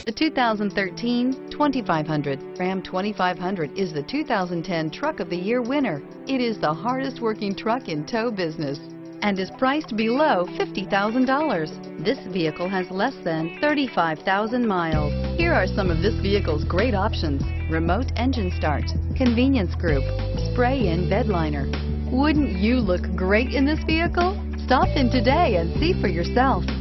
The 2013 2500 Ram 2500 is the 2010 Truck of the Year winner. It is the hardest working truck in tow business and is priced below $50,000. This vehicle has less than 35,000 miles. Here are some of this vehicle's great options: remote engine start, convenience group, spray-in bed liner. Wouldn't you look great in this vehicle? Stop in today and see for yourself.